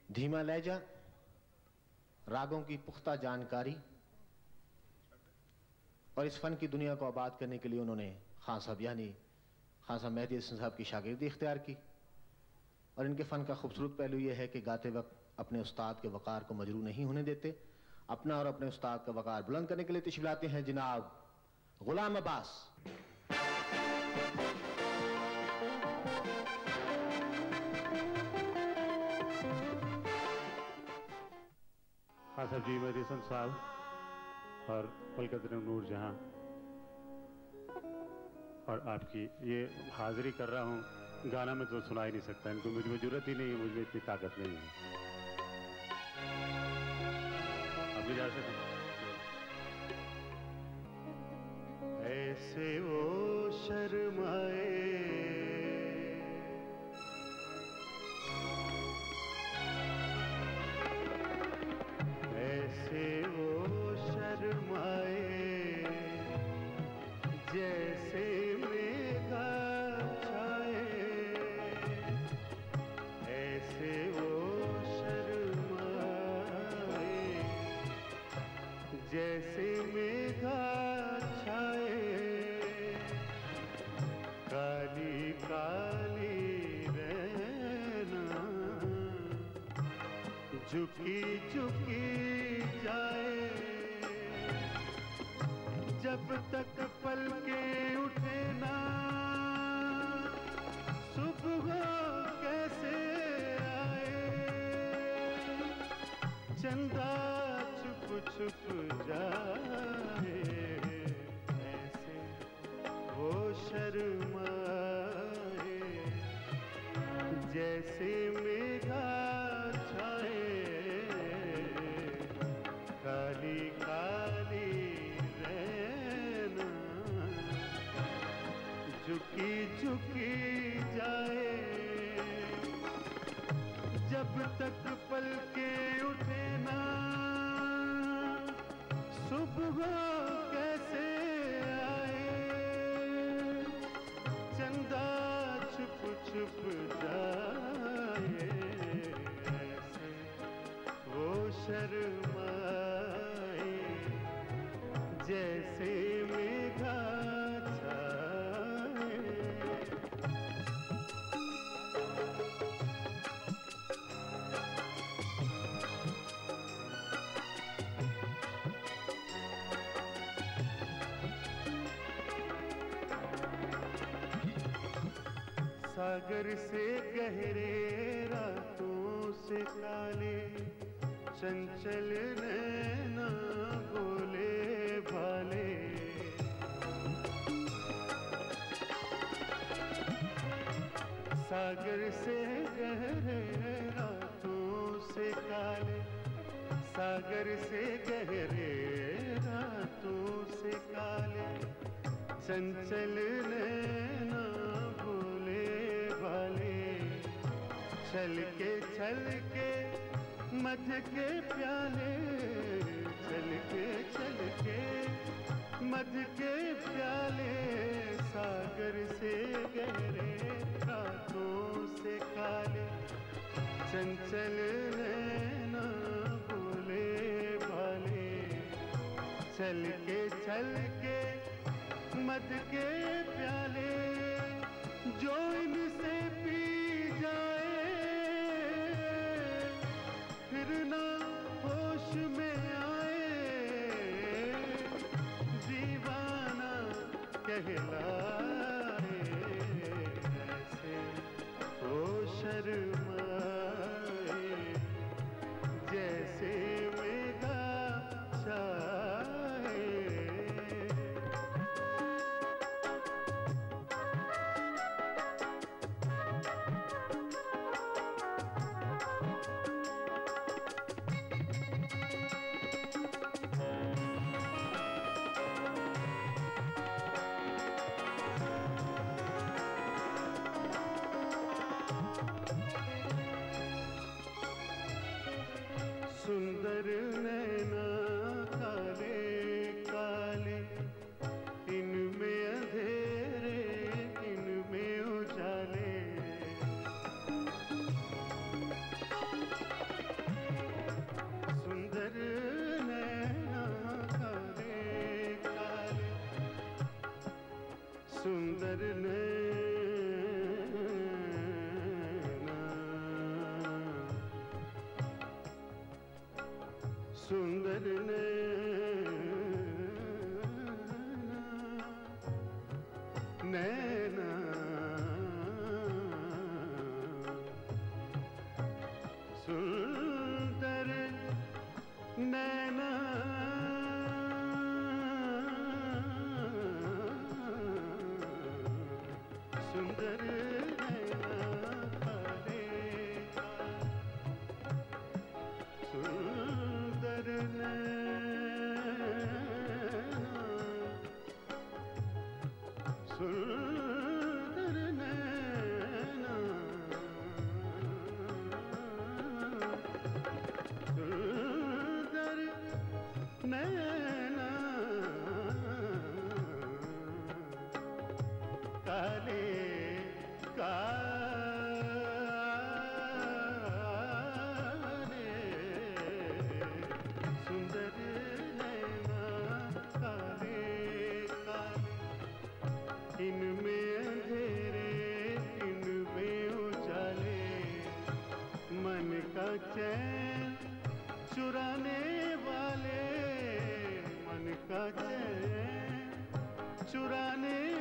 धीमा लहजा, रागों की पुख्ता जानकारी और इस फन की दुनिया को आबाद करने के लिए उन्होंने खान साहब यानी खान साहब मेहदी हसन साहब की शागिर्दी इख्तियार की। और इनके फ़न का खूबसूरत पहलू यह है कि गाते वक्त अपने उस्ताद के वक़ार को मजरू नहीं होने देते, अपना और अपने उस्ताद का वक़ार बुलंद करने के लिए तशरीफ़ लाते हैं जनाब गुलाम अब्बास। खान साहब जी, मेहदी हसन साहब और पलकत नूर जहां और आपकी ये हाजिरी कर रहा हूँ, गाना में तो सुना ही नहीं सकता, इनको मुझ में जरूरत ही नहीं है, मुझे इतनी ताकत नहीं है। आप भी जा सकते ऐसे वो शर्माए, ऐसे वो शर्माए, जैसे मेघा छाए, ऐसे वो शर्माए, जैसे मेघा छाए, काली काली रहना झुकी झुकी जाए, जब तक पलके उठे ना सुबह कैसे आए, चंदा छुप छुप जाए, ऐसे वो शर्माए, जैसे मेघा छाए, काली काली रहना झुकी झुकी जाए, जब तक पलके उठे ना सुबह कैसे आए, चंदा छुप छुप जाए, ऐसे वो शर्माए, जैसे मेघा सागर से गहरे रातों से काले, चंचल नैना बोले भाले, सागर से गहरे रातों से काले, सागर से गहरे रातों से काले, चंचल नैना छल के मध के प्याले, छल के मध के प्याले, सागर से गहरे रातों से काले, चंचल नैना बोले भाले, छल के मध के प्याले, जो इनसे पी जाए फिर ना होश में आए, दीवाना कहलाए, ऐसे वो शर्माए, जैसे मेघा छाए। नैना सुंदर नैना सुंदर नैना काले सुंदर नैना सुंदर नैना सुंदर नैना काले काले सुंदर नैना काले काले इनमें अंधेरे इनमें उजाले मन का चैन चुराने वाले मन का चैन चुराने